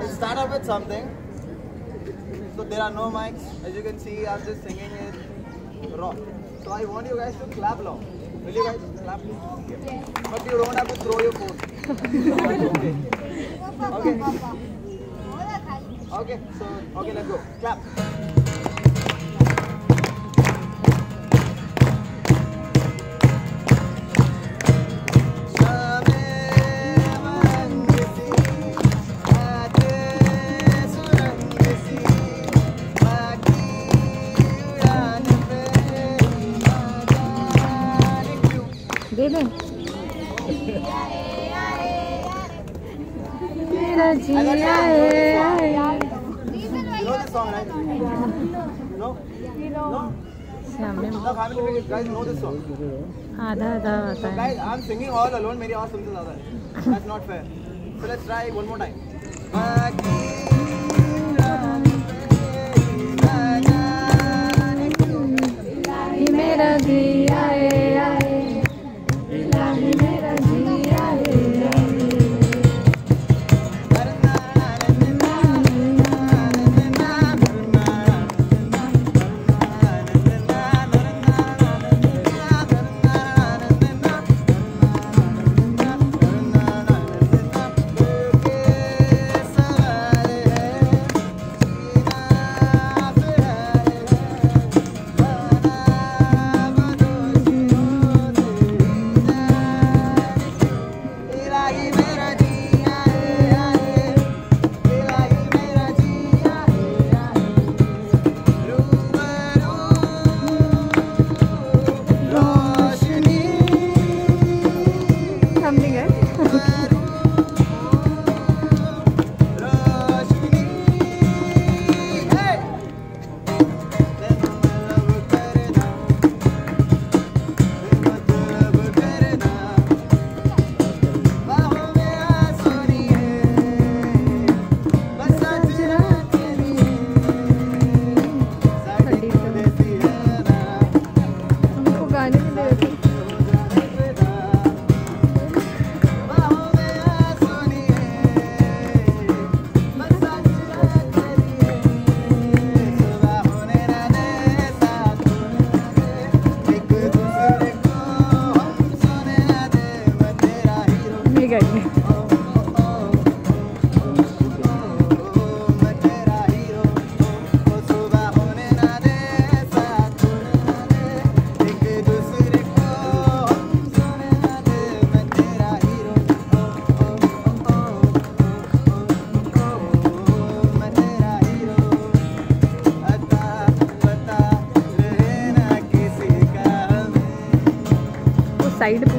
start off with something. So there are no mics. As you can see, I'm just singing it raw. So I want you guys to clap along. Will you guys clap? Yeah. But you don't have to throw your phone. Okay. Okay. So let's go. Clap. दे दे मेरा जिया You know this song, right? No? No? सामने The family members, guys know this song. आधा आधा आता So है guys, I'm singing all alone. मेरी आवाज़ सुनते ज़्यादा है. That's not fair. So let's try one more time. मेरा जिया मेरा जिया साइड